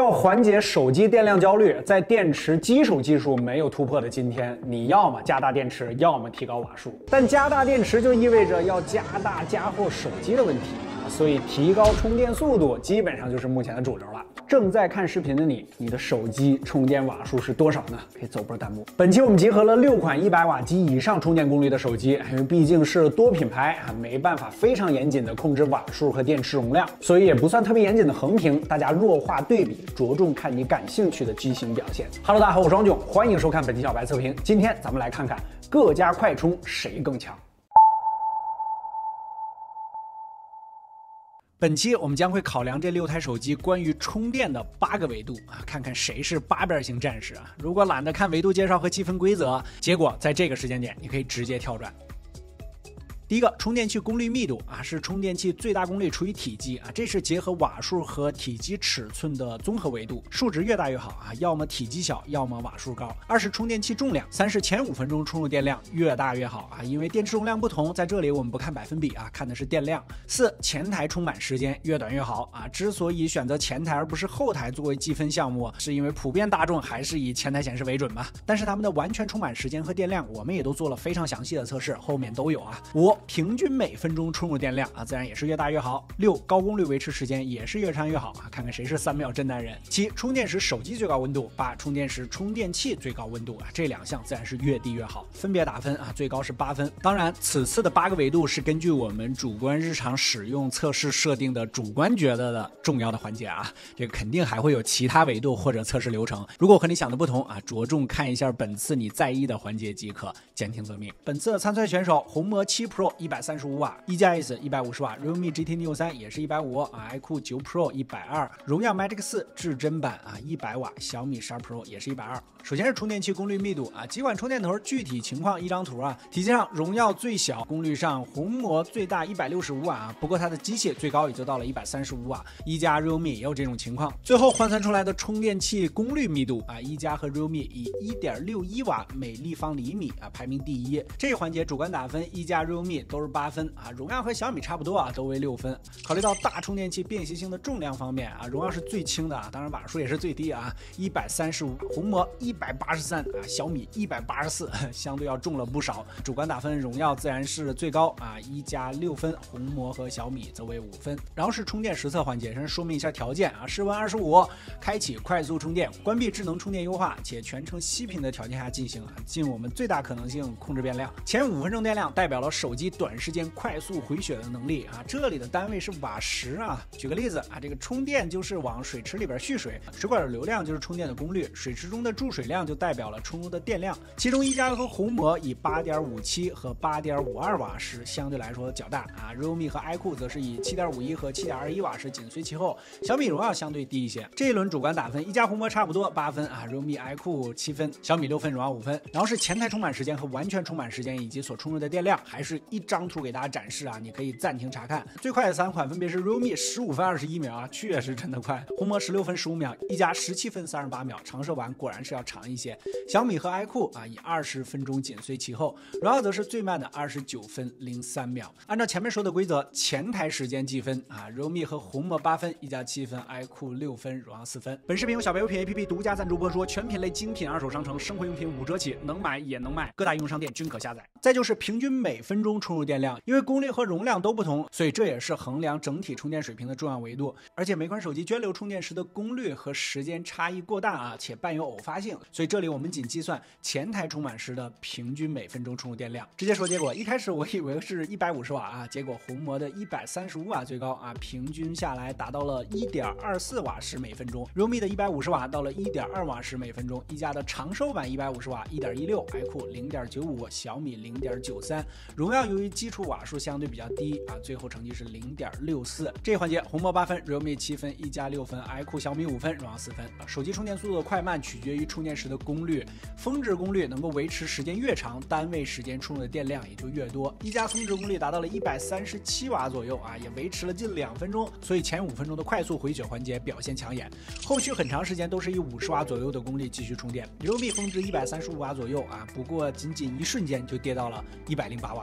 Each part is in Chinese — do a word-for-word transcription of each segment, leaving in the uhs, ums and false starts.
要缓解手机电量焦虑，在电池基础技术没有突破的今天，你要么加大电池，要么提高瓦数。但加大电池就意味着要加大加厚手机的问题啊，所以提高充电速度基本上就是目前的主流了。正在看视频的你，你的手机充电瓦数是多少呢？可以走波弹幕。本期我们集合了六款一百瓦及以上充电功率的手机，因为毕竟是多品牌啊，没办法非常严谨的控制瓦数和电池容量，所以也不算特别严谨的横评，大家弱化对比，着重看你感兴趣的机型表现。Hello， 大家好，我是王炯，欢迎收看本期小白测评。今天咱们来看看各家快充谁更强。本期我们将会考量这六台手机关于充电的八个维度啊，看看谁是八边形战士啊。如果懒得看维度介绍和积分规则，结果在这个时间点你可以直接跳转。第一个，充电器功率密度啊，是充电器最大功率除以体积啊，这是结合瓦数和体积尺寸的综合维度，数值越大越好啊，要么体积小，要么瓦数高。二是充电器重量，三是前五分钟充入电量，越大越好啊，因为电池容量不同，在这里我们不看百分比啊，看的是电量。四，前台充满时间越短越好啊，之所以选择前台而不是后台作为积分项目，是因为普遍大众还是以前台显示为准嘛。但是他们的完全充满时间和电量，我们也都做了非常详细的测试，后面都有啊。五，平均每分钟充入电量啊，自然也是越大越好。六，高功率维持时间也是越长越好啊，看看谁是三秒真男人。七，充电时手机最高温度。八，充电时充电器最高温度啊，这两项自然是越低越好，分别打分啊，最高是八分。当然，此次的八个维度是根据我们主观日常使用测试设定的主观觉得的重要的环节啊，这个肯定还会有其他维度或者测试流程。如果和你想的不同啊，着重看一下本次你在意的环节即可，兼听则明。本次的参赛选手红魔七 Pro 一百三十五瓦，一加 S 一百五十瓦 ，realme G T Neo 三也是一百五啊 ，iQOO 九 Pro 一百二，荣耀 Magic 四至臻版啊一百瓦，小米十二 Pro 也是一百二。首先是充电器功率密度啊，几款充电头具体情况一张图啊。体积上，荣耀最小，功率上红魔最大一百六十五瓦啊，不过它的机器最高也就到了一百三十五瓦。一加 realme 也有这种情况。最后换算出来的充电器功率密度啊，一加和 realme 以 一点六一瓦每立方厘米啊排名第一。这一环节主观打分，一加 realme 都是八分啊，荣耀和小米差不多啊，都为六分。考虑到大充电器便携性的重量方面啊，荣耀是最轻的啊，当然瓦数也是最低啊，一百三十五，红魔一百八十三啊，小米一百八十四，相对要重了不少。主观打分，荣耀自然是最高啊，一加六分，红魔和小米则为五分。然后是充电实测环节，先说明一下条件啊，室温二十五，开启快速充电，关闭智能充电优化，且全程熄屏的条件下进行啊，尽我们最大可能性控制变量。前五分钟电量代表了手机短时间快速回血的能力啊，这里的单位是瓦时啊。举个例子啊，这个充电就是往水池里边蓄水，水管的流量就是充电的功率，水池中的注水量就代表了充入的电量。其中一加和红魔以 八点五七 和 八点五二瓦时相对来说较大啊 ，realme 和 iQOO 则是以 七点五一 和 七点二一瓦时紧随其后，小米荣耀相对低一些。这一轮主观打分，一加红魔差不多八分啊 ，realme iQOO 七分，小米六分，荣耀五分。然后是前台充满时间和完全充满时间以及所充入的电量，还是一张图给大家展示啊，你可以暂停查看。最快的三款分别是 realme 十五分二十一秒啊，确实真的快；红魔十六分十五秒，一加十七分三十八秒，长射完果然是要长一些。小米和 iQOO 啊以二十分钟紧随其后，荣耀则是最慢的二十九分零三秒。按照前面说的规则，前台时间计分啊 ，realme 和红魔八分，一加七分 ，iQOO 六分，荣耀四分。本视频由小白优品 A P P 独家赞助播出，全品类精品二手商城，生活用品五折起，能买也能卖，各大应用商店均可下载。再就是平均每分钟充入电量，因为功率和容量都不同，所以这也是衡量整体充电水平的重要维度。而且每款手机涓流充电时的功率和时间差异过大啊，且伴有偶发性，所以这里我们仅计算前台充满时的平均每分钟充入电量。直接说结果，一开始我以为是一百五十瓦啊，结果红魔的一百三十五瓦最高啊，平均下来达到了 一点二四瓦时每分钟 ，realme 的一百五十瓦到了 一点二瓦时每分钟，一加的长寿版一百五十瓦 一点一六 ，iQOO 零点九五，小米零点九三，荣耀由于基础瓦数相对比较低啊，最后成绩是零点六四。这一环节红魔八分 ，realme 七分，一加六分 ，iQOO 小米五分，荣耀四分。手机充电速度的快慢取决于充电时的功率，峰值功率能够维持时间越长，单位时间充入的电量也就越多。一加峰值功率达到了一百三十七瓦左右啊，也维持了近两分钟，所以前五分钟的快速回血环节表现抢眼，后续很长时间都是以五十瓦左右的功率继续充电。realme峰值一百三十五瓦左右啊，不过仅仅一瞬间就跌到了一百零八瓦左右啊。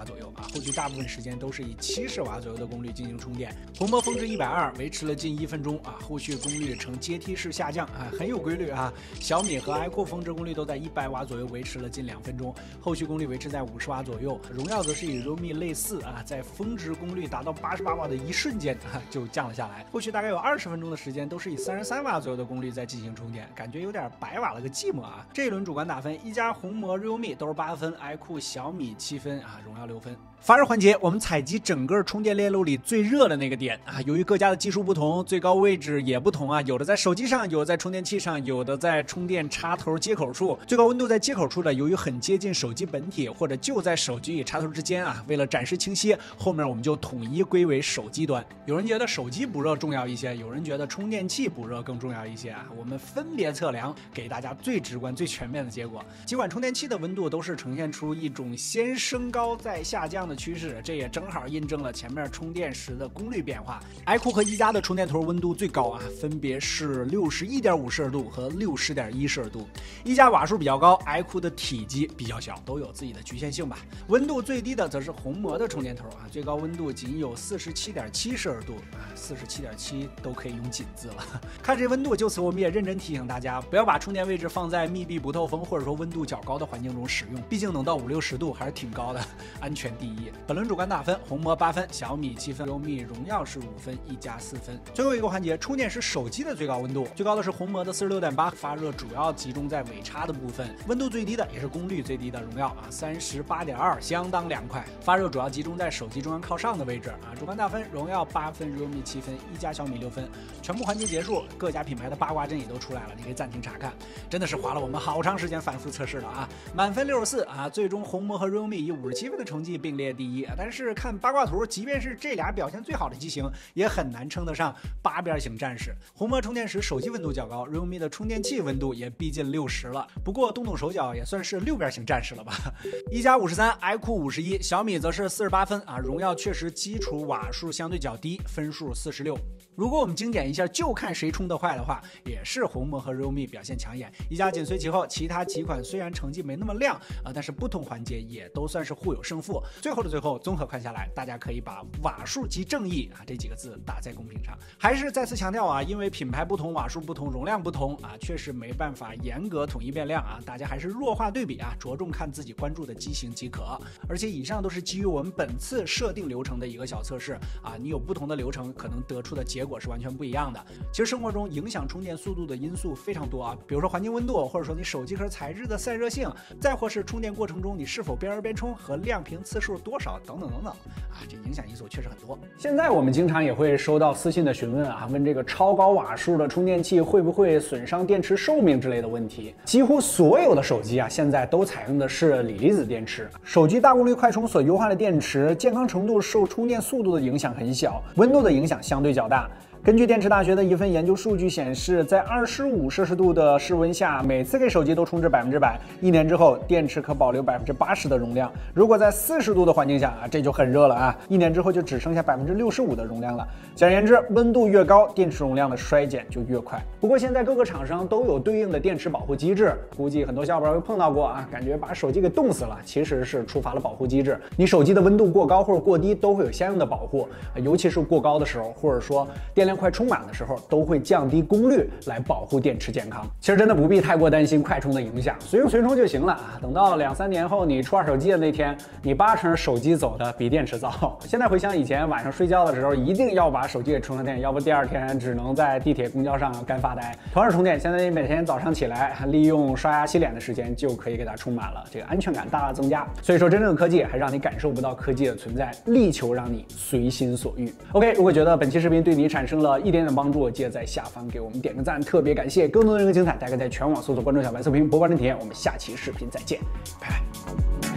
啊，后续大部分时间都是以七十瓦左右的功率进行充电。红魔峰值一百二，维持了近一分钟啊，后续功率呈阶梯式下降啊，很有规律啊。小米和 iQOO 峰值功率都在一百瓦左右，维持了近两分钟，后续功率维持在五十瓦左右。荣耀则是与 realme 类似啊，在峰值功率达到八十八瓦的一瞬间啊就降了下来，后续大概有二十分钟的时间都是以三十三瓦左右的功率在进行充电，感觉有点白瓦了个寂寞啊。这一轮主观打分，一加红魔、realme 都是八分 ，iQOO 小米七分啊，荣耀六分。发热环节，我们采集整个充电链路里最热的那个点啊。由于各家的技术不同，最高位置也不同啊，有的在手机上，有的在充电器上，有的在充电插头接口处。最高温度在接口处的，由于很接近手机本体，或者就在手机与插头之间啊。为了展示清晰，后面我们就统一归为手机端。有人觉得手机补热重要一些，有人觉得充电器补热更重要一些啊。我们分别测量，给大家最直观、最全面的结果。尽管充电器的温度都是呈现出一种先升高再下降的趋势，这也正好印证了前面充电时的功率变化。iQOO 和一加的充电头温度最高啊，分别是六十一点五摄氏度和六十点一摄氏度。一加瓦数比较高 ，iQOO 的体积比较小，都有自己的局限性吧。温度最低的则是红魔的充电头啊，最高温度仅有四十七点七摄氏度啊，四十七点七都可以用仅字了。看这温度，就此我们也认真提醒大家，不要把充电位置放在密闭不透风或者说温度较高的环境中使用，毕竟能到五六十度还是挺高的，安全第一。本轮主观打分，红魔八分，小米七分 ，realme 荣耀是五分，一加四分。最后一个环节，充电时手机的最高温度，最高的是红魔的四十六点八，发热主要集中在尾插的部分，温度最低的也是功率最低的荣耀啊，三十八点二，相当凉快，发热主要集中在手机中央靠上的位置啊。主观打分，荣耀八分 ，realme 七分，一加小米六分。全部环节结束，各家品牌的八卦阵也都出来了，你可以暂停查看。真的是花了我们好长时间反复测试了啊，满分六十四啊，最终红魔和 realme 以五十七分的成绩并列第一。但是看八卦图，即便是这俩表现最好的机型，也很难称得上八边形战士。红魔充电时手机温度较高 ，realme 的充电器温度也逼近六十了。不过动动手脚也算是六边形战士了吧？一加五十三 ，iQOO 五十一，小米则是四十八分啊。荣耀确实基础瓦数相对较低，分数四十六。如果我们精简一下，就看谁充得坏的话，也是红魔和 realme 表现抢眼，一加紧随其后。其他几款虽然成绩没那么亮啊，但是不同环节也都算是互有胜负。最后的最后，综合看下来，大家可以把瓦数即正义啊这几个字打在公屏上。还是再次强调啊，因为品牌不同，瓦数不同，容量不同啊，确实没办法严格统一变量啊，大家还是弱化对比啊，着重看自己关注的机型即可。而且以上都是基于我们本次设定流程的一个小测试啊，你有不同的流程，可能得出的结果是完全不一样的。其实生活中影响充电速度的因素非常多啊，比如说环境温度，或者说你手机壳材质的散热性，再或是充电过程中你是否边玩边充和亮屏次数多少等等等等啊，这影响因素确实很多。现在我们经常也会收到私信的询问啊，问这个超高瓦数的充电器会不会损伤电池寿命之类的问题。几乎所有的手机啊，现在都采用的是锂离子电池。手机大功率快充所优化的电池，健康程度受充电速度的影响很小，温度的影响相对较大。根据电池大学的一份研究数据显示，在二十五摄氏度的室温下，每次给手机都充至百分之百，一年之后电池可保留百分之八十的容量。如果在四十度的环境下啊，这就很热了啊，一年之后就只剩下百分之六十五的容量了。简而言之，温度越高，电池容量的衰减就越快。不过现在各个厂商都有对应的电池保护机制，估计很多小伙伴会碰到过啊，感觉把手机给冻死了，其实是触发了保护机制。你手机的温度过高或者过低都会有相应的保护，尤其是过高的时候，或者说电量快充满的时候，都会降低功率来保护电池健康。其实真的不必太过担心快充的影响，随用随充就行了啊。等到两三年后你出二手机的那天，你八成手机走的比电池早。现在回想以前晚上睡觉的时候，一定要把手机给充上电，要不第二天只能在地铁、公交上干发呆。同样充电，现在你每天早上起来利用刷牙洗脸的时间就可以给它充满了，这个安全感大大增加。所以说，真正的科技还让你感受不到科技的存在，力求让你随心所欲。OK， 如果觉得本期视频对你产生了一点点帮助，记得在下方给我们点个赞，特别感谢。更多的人和精彩，大家在全网搜索关注小白测评播报真体验。我们下期视频再见，拜拜。